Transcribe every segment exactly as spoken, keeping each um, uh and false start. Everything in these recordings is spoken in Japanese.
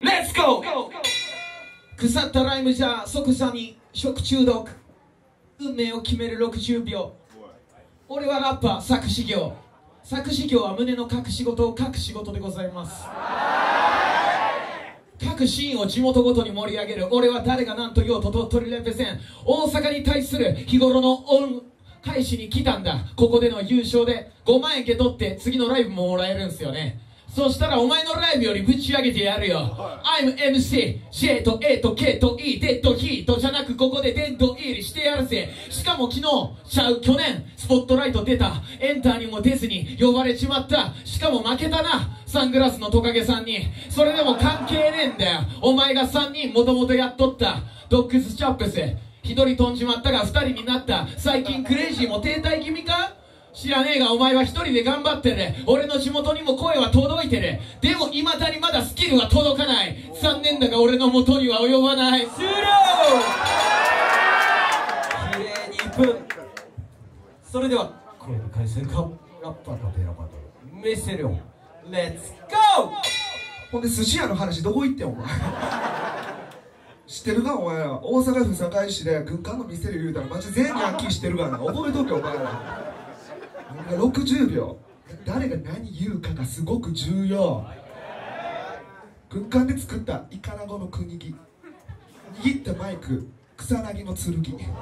レッツゴー。腐ったライムじゃ即座に食中毒、運命を決めるろくじゅうびょう。俺はラッパー作詞業、作詞業は胸の書く仕事を書く仕事でございます。各シーンを地元ごとに盛り上げる。俺は誰が何と言おうと鳥取レペゼン、大阪に対する日頃の恩返しに来たんだ。ここでの優勝でごまん円受け取って次のライブももらえるんすよね。そしたらお前のライブよりぶち上げてやるよ。 I'm エムシー J と A と K と E デッドヒートじゃなくここで殿堂入りしてやるぜ。しかも昨日ちゃう去年スポットライト出た、エンターにも出ずに呼ばれちまった。しかも負けたな、サングラスのトカゲさんに。それでも関係ねえんだよ、お前がさんにんもともとやっとったドッグスチャップス。一人飛んじまったが二人になった。最近クレイジーも停滞気味か知らねえが、お前は一人で頑張ってる。俺の地元にも声は届いてる。でも未だにまだスキルは届かない。残念だが俺の元には及ばない。終了。きれいにいっぷん。それではこれで回戦かラッパーカペラバトル見せるよ。レッツゴー。 ほんで寿司屋の話どこ行ってんお前。知ってるかお前ら。大阪府堺市で軍艦の店で言うたら街全員ヤンキー知ってるからな。覚えとけお前ら。ろくじゅうびょう、誰が何言うかがすごく重要。軍艦で作ったイカナゴの国木、握ったマイク草薙の剣。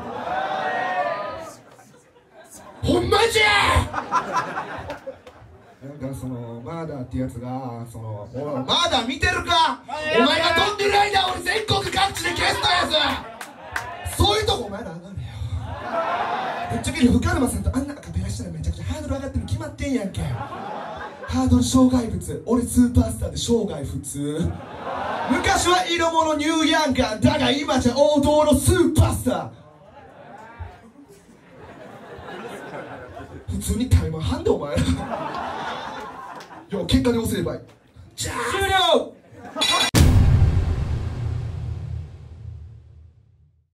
ほんまじゃ。なんかそのマーダーってやつがその、おいマーダー見てるか。お前が飛んでる間俺全国各地で消したやつ。そういうとこお前ら上がれよ。ぶっちゃける深沼さんとあんなアカペラしたらめちゃくちゃハードル上がってるに決まってんやんけ。ハードル障害物、俺スーパースターで生涯普通。昔は色物ニューヤンガーだが今じゃ王道のスーパースター。普通にタイマーハンでお前ら。よう結果で押せればいい。じゃあ終了。